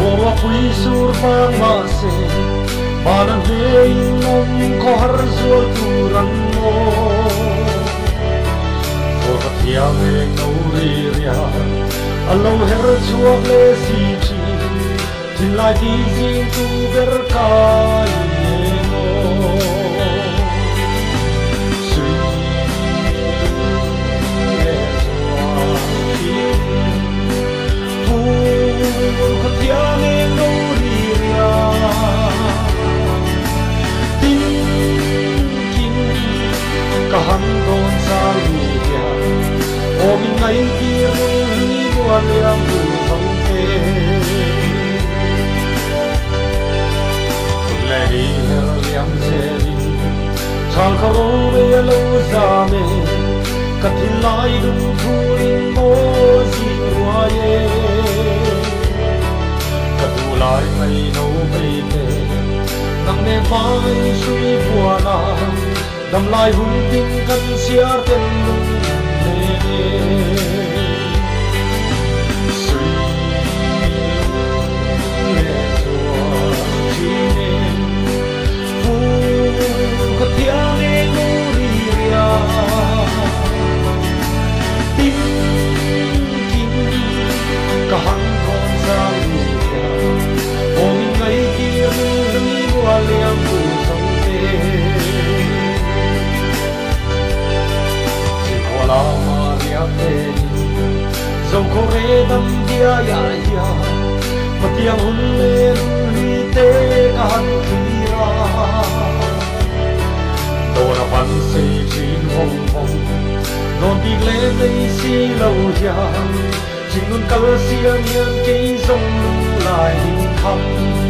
wa pui sur pa ma se banan he nom ko har zual turan mo ko katia me no ri ria alo her chuak le si chi tin lai di jing tu ber kai mo Kahan don sa luya, o min ngay kirun ni buwan yang lutang te. Lady her liang se din, chal karo me alo zame, katilay dun tuling mo zirwaye. Katulay may no peite, nang me bay sui buwana. Đầm lai hung tin căn xia tên lung lê suy lê chùa chi nên phu có thia nghe ngu ri ria tim kim cả hăng con ra lìa ôm ngày kia đi qua liang tu sông tê la Maria te zo kore dam dia ya ya matiang hun le ri te kan khira do na pan se chin hong hong non đi le nei si lo ya chin nun kal sia nian ke zong lu lai kham